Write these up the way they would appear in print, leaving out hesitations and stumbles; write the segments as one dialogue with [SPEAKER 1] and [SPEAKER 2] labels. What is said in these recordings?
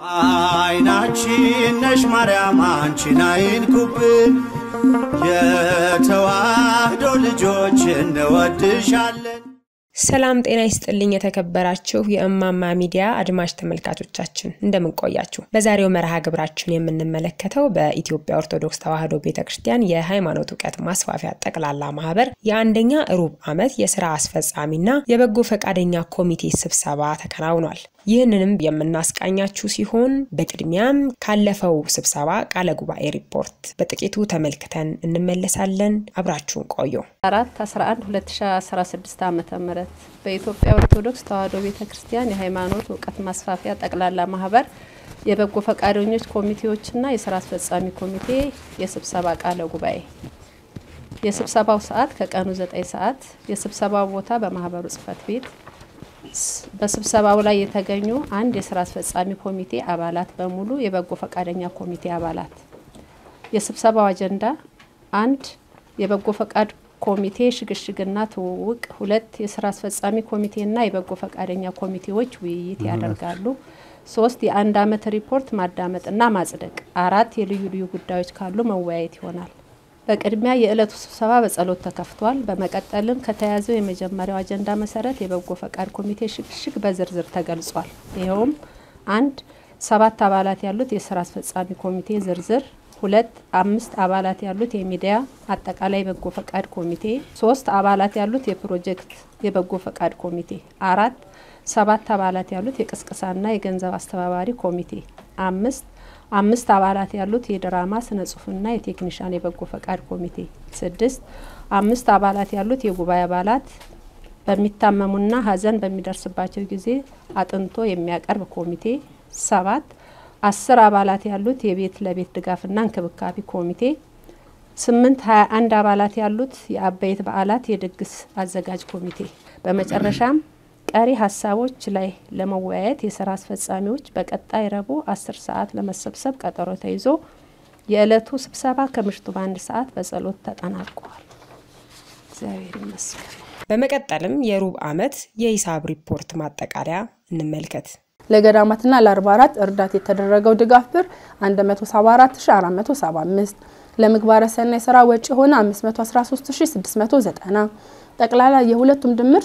[SPEAKER 1] አይናችን ነሽ ማርያም አንቺን አይንኩብን የተዋህዶ ልጆች እንወድሻለን።
[SPEAKER 2] ሰላም ጤና ይስጥልኝ የተከበራችሁ የእማማ ሚዲያ አድማጭ ተመልካቾቻችን እንደምን ቆያችሁ? በዛሬው መርሃ ግብራችን የምንመለከተው በኢትዮጵያ ኦርቶዶክስ ተዋህዶ ቤተክርስቲያን የሃይማኖት ዕውቀት ማስፋፊያ ጠቅላላ ማህበር የአንደኛ ሩብ ዓመት የሥራ አስፈጻሚና የበጎ ፈቃደኛ ኮሚቴ ስብሰባ ተከናውኗል። ይህንንም የምናስቃኛችሁ ሲሆን በቅድሚያም ካለፈው ስብሰባ ቃለ ጉባኤ ሪፖርት በጥቂቱ ተመልክተን እንመለሳለን። አብራችሁን ቆዩ።
[SPEAKER 3] 4/11/2016 ዓ.ም በኢትዮጵያ ኦርቶዶክስ ተዋህዶ ቤተክርስቲያን የሃይማኖት ዕውቀት ማስፋፊያ ጠቅላላ ማህበር የበጎ ፈቃደኞች ኮሚቴዎችና የሥራ አስፈጻሚ ኮሚቴ የስብሰባ ቃለ ጉባኤ የስብሰባው ሰዓት ከቀኑ 9 ሰዓት የስብሰባው ቦታ በማህበሩ ጽፈት ቤት በስብሰባው ላይ የተገኙ አንድ የሥራ አስፈጻሚ ኮሚቴ አባላት በሙሉ የበጎ ፈቃደኛ ኮሚቴ አባላት የስብሰባው አጀንዳ 1 የበጎ ፈቃድ ኮሚቴ ሽግሽግና ተወውቅ 2 የሥራ አስፈጻሚ ኮሚቴና የበጎ ፈቃደኛ ኮሚቴዎች ውይይት ያደርጋሉ 3 የአንድ ዓመት ሪፖርት ማዳመጥና ማጽደቅ 4 የልዩ ልዩ ጉዳዮች ካሉ መወያየት ይሆናል። በቅድሚያ የዕለቱ ስብሰባ በጸሎት ተከፍቷል። በመቀጠልም ከተያዘው የመጀመሪያው አጀንዳ መሰረት የበጎ ፈቃድ ኮሚቴ ሽግሽግ በዝርዝር ተገልጿል። ይሄውም 1 7 አባላት ያሉት የሥራ አስፈጻሚ ኮሚቴ ዝርዝር 2 5 አባላት ያሉት የሚዲያ አጠቃላይ በጎ ፈቃድ ኮሚቴ 3 አባላት ያሉት የፕሮጀክት የበጎ ፈቃድ ኮሚቴ 4 7 አባላት ያሉት የቅስቀሳና የገንዘብ አስተባባሪ ኮሚቴ 5 አባላት ያሉት የድራማ ስነ ጽሁፍና የቴክኒሻን የበጎ ፈቃድ ኮሚቴ 6 5 አባላት ያሉት የጉባኤ አባላት በሚታመሙና ሀዘን በሚደርስባቸው ጊዜ አጥንቶ የሚያቀርብ ኮሚቴ 7 10 አባላት ያሉት የቤት ለቤት ድጋፍና እንክብካቤ ኮሚቴ 8 21 አባላት ያሉት የአበይት በዓላት የድግስ አዘጋጅ ኮሚቴ በመጨረሻም ቀሪ ሐሳቦች ላይ ለመወያየት የሥራ አስፈጻሚዎች በቀጣይ ረቡዕ 10 ሰዓት ለመሰብሰብ ቀጠሮ ተይዞ የዕለቱ ስብሰባ ከምሽቱ 1 ሰዓት በጸሎት ተጠናቋል። እግዚአብሔር ይመስገን።
[SPEAKER 2] በመቀጠልም የሩብ ዓመት የሂሳብ ሪፖርት ማጠቃለያ እንመልከት።
[SPEAKER 4] ለገዳማትና ለ44 እርዳታ የተደረገው ድጋፍ ብር 174475 ለምግባረ ሰናይ ሥራ ወጪ ሆነ 513690 ጠቅላላ የሁለቱም ድምር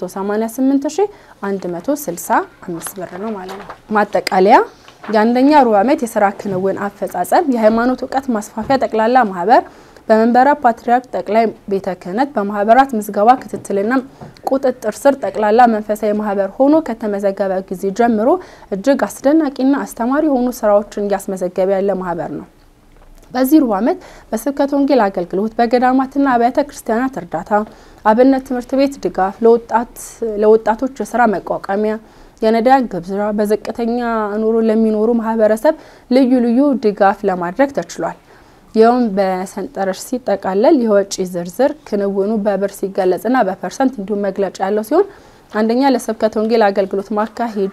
[SPEAKER 4] 688165 ብር ነው ማለት ነው። ማጠቃለያ የአንደኛ ሩብ ዓመት የሥራ ክንውን አፈጻጸም የሃይማኖት ዕውቀት ማስፋፊያ ጠቅላላ ማህበር በመንበረ ፓትርያርክ ጠቅላይ ቤተ ክህነት በማህበራት ምዝገባ ክትትልና ቁጥጥር ስር ጠቅላላ መንፈሳዊ ማህበር ሆኖ ከተመዘገበ ጊዜ ጀምሮ እጅግ አስደናቂና አስተማሪ ሆኑ ስራዎችን ያስመዘገበ ያለ ማህበር ነው። በዚህ ሩብ ዓመት በስብከተ ወንጌል አገልግሎት በገዳማትና አብያተ ክርስቲያናት እርዳታ አብነት ትምህርት ቤት ድጋፍ ለወጣቶች የሥራ መቋቋሚያ የነዳያን ግብዣ በዝቅተኛ ኑሮ ለሚኖሩ ማህበረሰብ ልዩ ልዩ ድጋፍ ለማድረግ ተችሏል። ይኸውም በሰንጠረዥ ሲጠቃለል የወጪ ዝርዝር ክንውኑ በብር ሲገለጽና በፐርሰንት እንዲሁም መግለጫ ያለው ሲሆን አንደኛ ለስብከተ ወንጌል አገልግሎት ማካሄጃ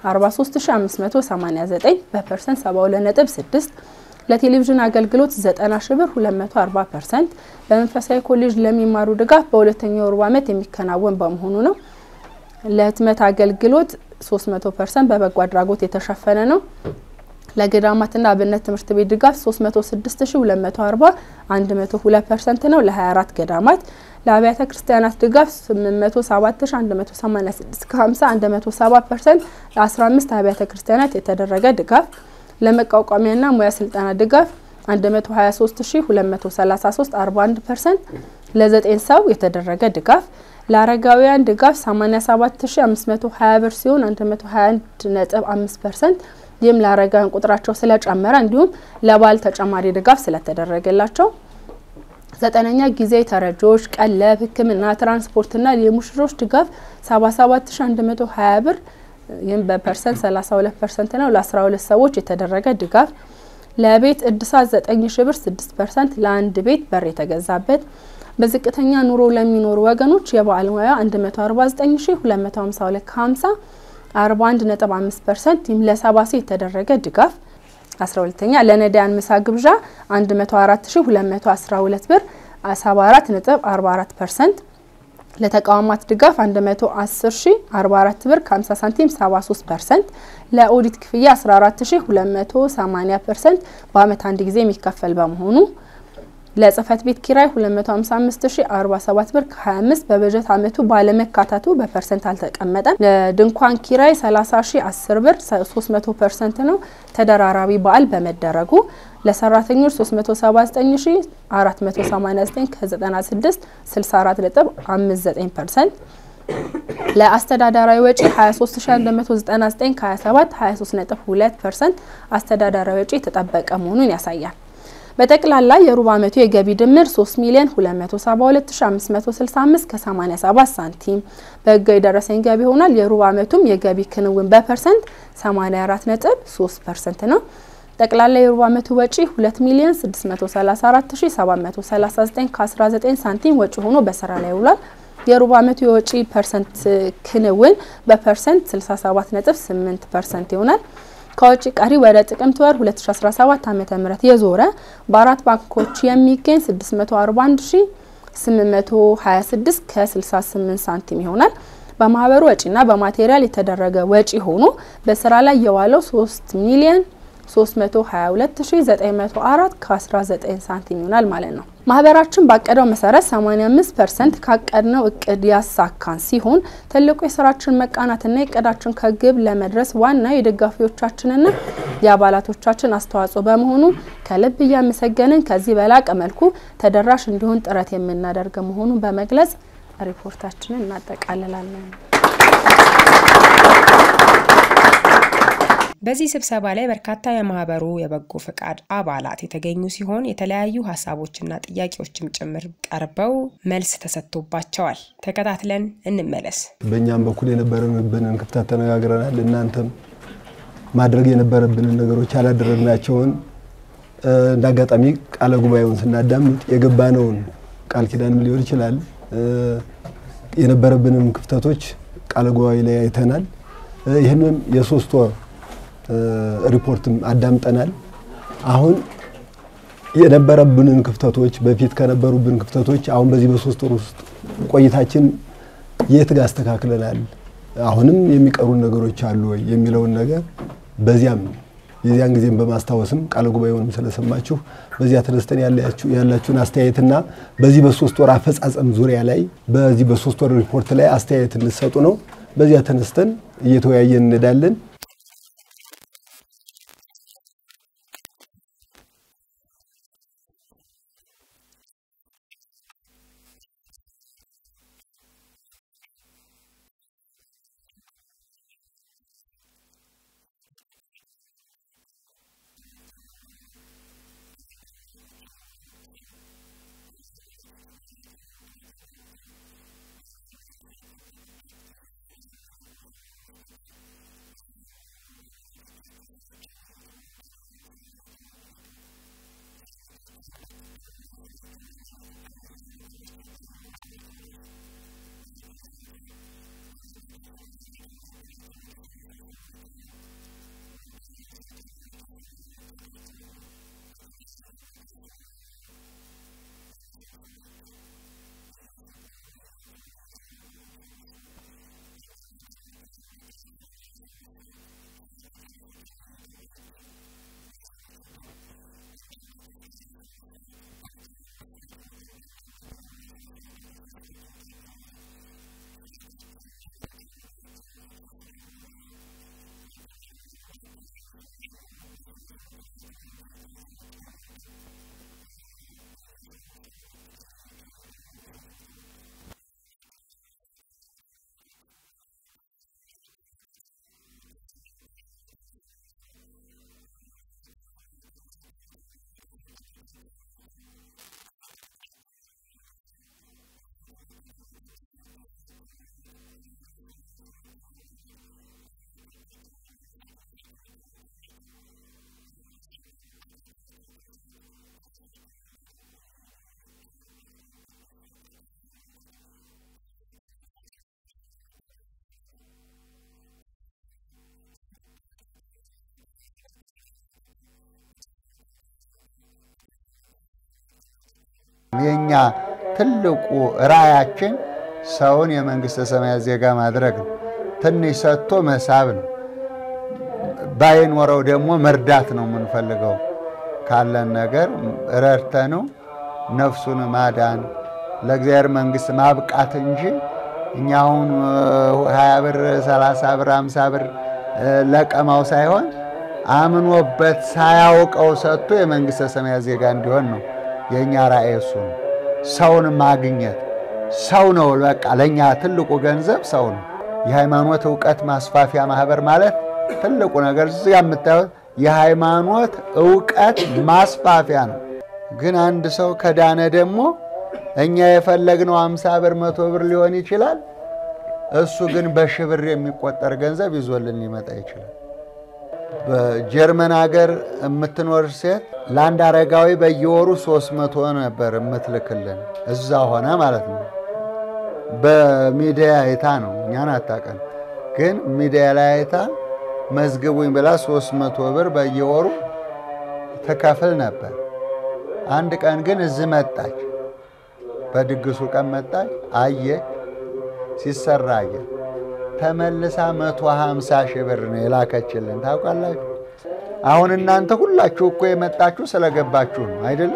[SPEAKER 4] 43589 በፐርሰንት 72.6 ለቴሌቪዥን አገልግሎት 90,000 ብር 240% በመንፈሳዊ ኮሌጅ ለሚማሩ ድጋፍ በሁለተኛው ሩብ ዓመት የሚከናወን በመሆኑ ነው። ለህትመት አገልግሎት 300% በበጎ አድራጎት የተሸፈነ ነው። ለገዳማትና አብነት ትምህርት ቤት ድጋፍ 306240 102% ነው ለ24 ገዳማት። ለአብያተ ክርስቲያናት ድጋፍ 807186 50 107% ለ15 አብያተ ክርስቲያናት የተደረገ ድጋፍ። ለመቋቋሚያና ሙያ ስልጠና ድጋፍ 123233 41% ለ9 ሰው የተደረገ ድጋፍ። ለአረጋውያን ድጋፍ 87520 ብር ሲሆን 121.5% ይህም ለአረጋውያን ቁጥራቸው ስለጨመረ እንዲሁም ለባል ተጨማሪ ድጋፍ ስለተደረገላቸው። 9ኛ ጊዜ ተረጆች ቀለብ ህክምና ትራንስፖርትና የሙሽሮች ድጋፍ 77120 ብር ይህም በፐርሰንት 32% ነው ለ12 ሰዎች የተደረገ ድጋፍ። ለቤት እድሳት 9000 ብር 6% ለአንድ ቤት በር የተገዛበት። በዝቅተኛ ኑሮ ለሚኖሩ ወገኖች የበዓል ሙያ 149252 50 41.5% ይህም ለሰባሴ የተደረገ ድጋፍ። 12ኛ ለነዳያን ምሳ ግብዣ 104212 ብር 74.44% ለተቋማት ድጋፍ 110044 ብር ከ50 ሳንቲም 73%፣ ለኦዲት ክፍያ 14280% በአመት አንድ ጊዜ የሚከፈል በመሆኑ ለጽፈት ቤት ኪራይ 255047 ብር ከ25 በበጀት አመቱ ባለመካተቱ በፐርሰንት አልተቀመጠም። ለድንኳን ኪራይ 30010 ብር 300% ነው ተደራራቢ በዓል በመደረጉ። ለሰራተኞች 379489 ከ96 64.59%። ለአስተዳደራዊ ወጪ 23199 ከ27 23.2% አስተዳደራዊ ወጪ የተጠበቀ መሆኑን ያሳያል። በጠቅላላ የሩብ አመቱ የገቢ ድምር 3,272,565 ከ87 ሳንቲም በህጋዊ ደረሰኝ ገቢ ሆኗል። የሩብ አመቱም የገቢ ክንውን በፐርሰንት 84.3% ነው። ጠቅላላ የሩብ አመቱ ወጪ 2,634,739 ከ19 ሳንቲም ወጪ ሆኖ በስራ ላይ ውሏል። የሩብ አመቱ የወጪ ፐርሰንት ክንውን በፐርሰንት 67.8% ይሆናል። ከወጪ ቀሪ ወደ ጥቅምት ወር 2017 ዓመተ ምህረት የዞረ በአራት ባንኮች የሚገኝ 641826 ከ68 ሳንቲም ይሆናል። በማህበሩ ወጪና በማቴሪያል የተደረገ ወጪ ሆኖ በስራ ላይ የዋለው 3,322,904 ከ19 ሳንቲም ይሆናል ማለት ነው። ማህበራችን ባቀደው መሰረት 85% ካቀድነው እቅድ ያሳካን ሲሆን ትልቁ የስራችን መቃናትና የእቅዳችን ከግብ ለመድረስ ዋና የደጋፊዎቻችንና የአባላቶቻችን አስተዋጽኦ በመሆኑ ከልብ እያመሰገንን ከዚህ በላቀ መልኩ ተደራሽ እንዲሆን ጥረት የምናደርግ መሆኑን በመግለጽ ሪፖርታችንን እናጠቃልላለን።
[SPEAKER 2] በዚህ ስብሰባ ላይ በርካታ የማህበሩ የበጎ ፈቃድ አባላት የተገኙ ሲሆን የተለያዩ ሐሳቦችና ጥያቄዎችም ጭምር ቀርበው መልስ ተሰጥቶባቸዋል። ተከታትለን እንመለስ።
[SPEAKER 5] በእኛም በኩል የነበረብንን ክፍተት ተነጋግረናል። እናንተም ማድረግ የነበረብንን ነገሮች ያላደረግናቸውን እንዳጋጣሚ ቃለ ጉባኤውን ስናዳምጥ የገባነውን ቃል ኪዳንም ሊሆን ይችላል የነበረብንን ክፍተቶች ቃለ ጉባኤ ላይ አይተናል። ይሄንን የሶስት ወር ሪፖርትም አዳምጠናል። አሁን የነበረብንን ክፍተቶች በፊት ከነበሩብን ክፍተቶች አሁን በዚህ በሶስት ወር ውስጥ ቆይታችን የት ጋር አስተካክለናል፣ አሁንም የሚቀሩ ነገሮች አሉ ወይ የሚለውን ነገር በዚያም የዚያን ጊዜም በማስተዋወስም ቃለ ጉባኤውንም ስለሰማችሁ በዚያ ተነስተን ያላችሁን አስተያየትና በዚህ በሶስት ወር አፈጻጸም ዙሪያ ላይ በዚህ በሶስት ወር ሪፖርት ላይ አስተያየት እንሰጡ ነው። በዚያ ተነስተን እየተወያየን እንሄዳለን።
[SPEAKER 6] የኛ ትልቁ ራያችን ሰውን የመንግስተ ሰማያት ዜጋ ማድረግ ነው። ትንሽ ሰጥቶ መሳብ ነው። ባይኖረው ደግሞ መርዳት ነው የምንፈልገው። ካለን ነገር ረድተነው ነፍሱን ማዳን ለእግዚአብሔር መንግስት ማብቃት እንጂ እኛውን 20 ብር 30 ብር 50 ብር ለቀማው ሳይሆን አምኖበት ሳያውቀው ሰጥቶ የመንግስተ ሰማያት ዜጋ እንዲሆን ነው የኛ ራእይ። እሱ ነው ሰውን ማግኘት። ሰው ነው በቃ ለኛ ትልቁ ገንዘብ ሰው ነው። የሃይማኖት ዕውቀት ማስፋፊያ ማህበር ማለት ትልቁ ነገር እዚህ የምታዩት የሃይማኖት ዕውቀት ማስፋፊያ ነው። ግን አንድ ሰው ከዳነ ደግሞ እኛ የፈለግነው 50 ብር 100 ብር ሊሆን ይችላል። እሱ ግን በሺህ ብር የሚቆጠር ገንዘብ ይዞልን ሊመጣ ይችላል። በጀርመን ሀገር የምትኖር ሴት ለአንድ አረጋዊ በየወሩ 300 ነበር የምትልክልን። እዛ ሆነ ማለት ነው። በሚዲያ አይታ ነው፣ እኛን አታውቅም። ግን ሚዲያ ላይ አይታ መዝግቡኝ ብላ 300 ብር በየወሩ ተከፍል ነበር። አንድ ቀን ግን እዚህ መጣች። በድግሱ ቀን መጣች። አየች፣ ሲሰራ አየች። ተመልሳ 150 ሺህ ብር ነው የላከችልን። ታውቃላችሁ? አሁን እናንተ ሁላችሁ እኮ የመጣችሁ ስለገባችሁ ነው አይደል?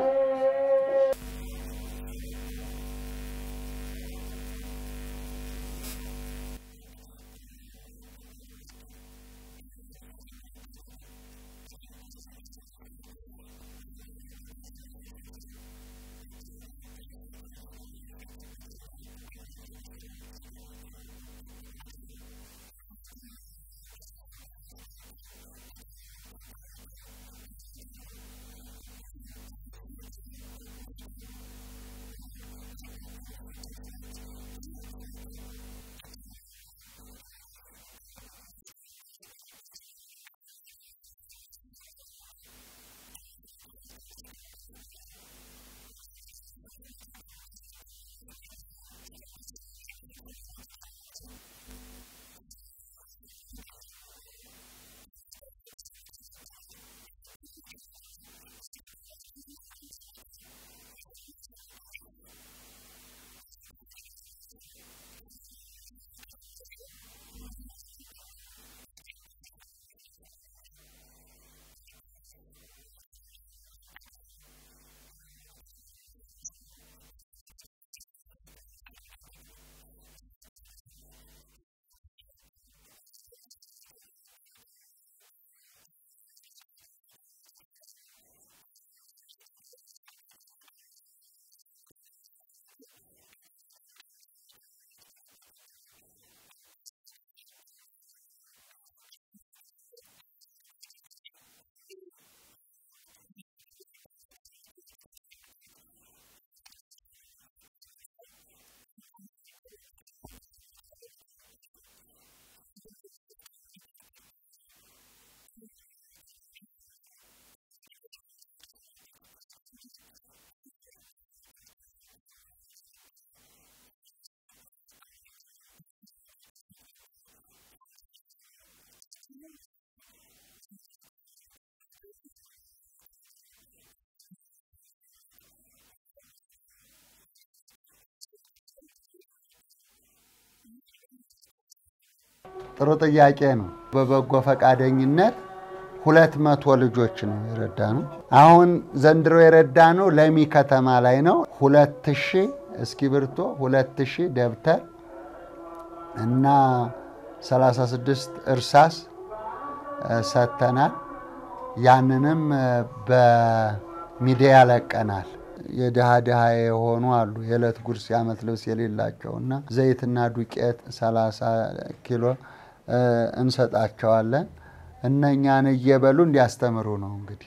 [SPEAKER 6] ጥሩ ጥያቄ ነው። በበጎ ፈቃደኝነት 200 ልጆች ነው የረዳነው። አሁን ዘንድሮ የረዳነው ለሚ ከተማ ላይ ነው። 2000 እስክሪብቶ፣ 2000 ደብተር እና 36 እርሳስ ሰጥተናል። ያንንም በሚዲያ ለቀናል። የድሃ የሆኑ አሉ የዕለት ጉርስ የዓመት ልብስ የሌላቸውና ዘይትና ዱቄት 30 ኪሎ እንሰጣቸዋለን። እነኛን እየበሉ እንዲያስተምሩ ነው እንግዲህ።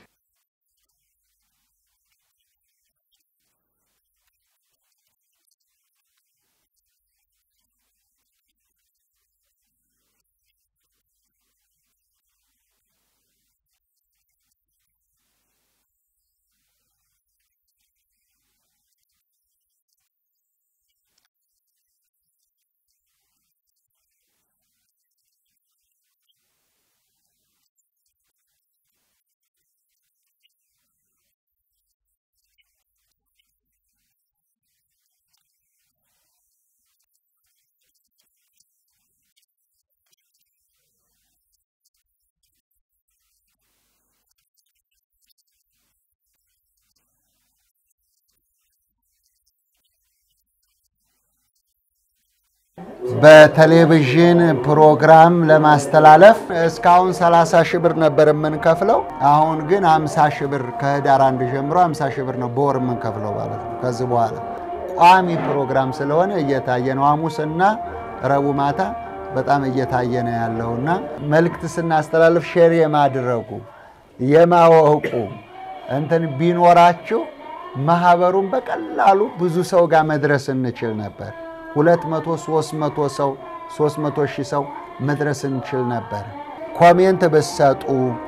[SPEAKER 6] በቴሌቪዥን ፕሮግራም ለማስተላለፍ እስካሁን 30 ሺህ ብር ነበር የምንከፍለው። አሁን ግን 50 ሺህ ብር ከህዳር 1 ጀምሮ 50 ሺህ ብር ነው በወር የምንከፍለው ማለት ነው። ከዚህ በኋላ ቋሚ ፕሮግራም ስለሆነ እየታየ ነው። ሐሙስና ረቡዕ ማታ በጣም እየታየ ነው ያለውና መልእክት ስናስተላልፍ ሼር የማድረጉ የማወቁ እንትን ቢኖራችሁ ማህበሩን በቀላሉ ብዙ ሰው ጋር መድረስ እንችል ነበር። 200 300 ሰው 300 ሺህ ሰው መድረስ እንችል ነበር። ኮሜንት በሰጡ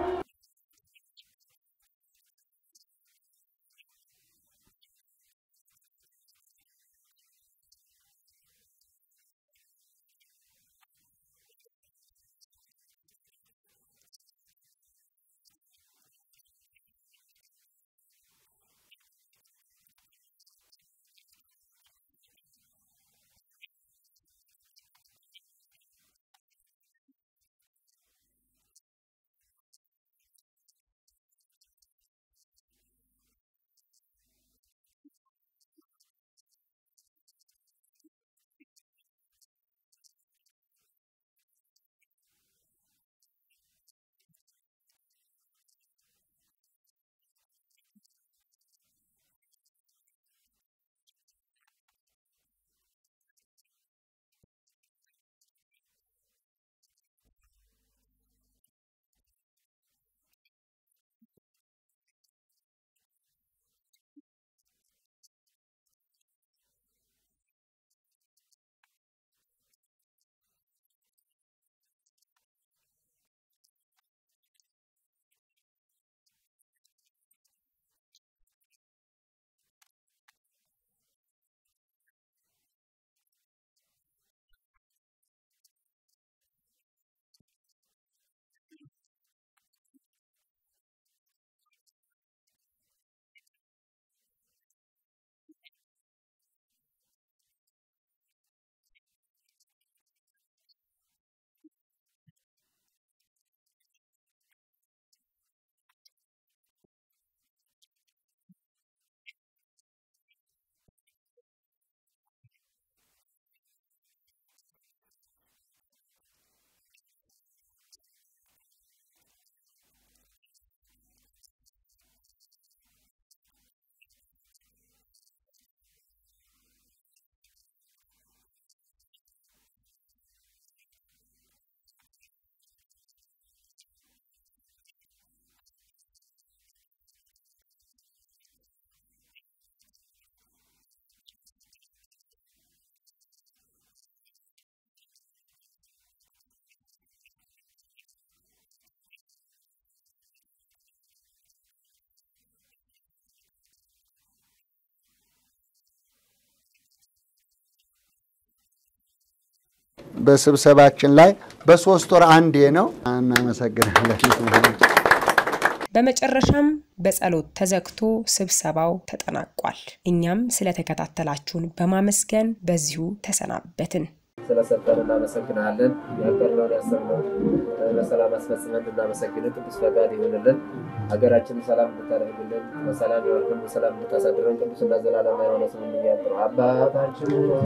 [SPEAKER 6] በስብሰባችን ላይ በ3 ወር አንዴ ነው። እናመሰግናለን።
[SPEAKER 2] በመጨረሻም በጸሎት ተዘግቶ ስብሰባው ተጠናቋል። እኛም ስለተከታተላችሁን በማመስገን በዚሁ ተሰናበትን።
[SPEAKER 7] ስለሰጠን እናመሰግናለን። ያቀርበውን ያሰብነው በሰላም አስፈጽመን እናመሰግናለን። ቅዱስ ፈቃድ ይሁንልን። ሀገራችንን ሰላም እንድታደርግልን፣ በሰላም ይወርድልን፣ በሰላም እንድታሳድረን ቅዱስና ዘላለማዊ የሆነ ስም እንዲያጥሩ አባታችን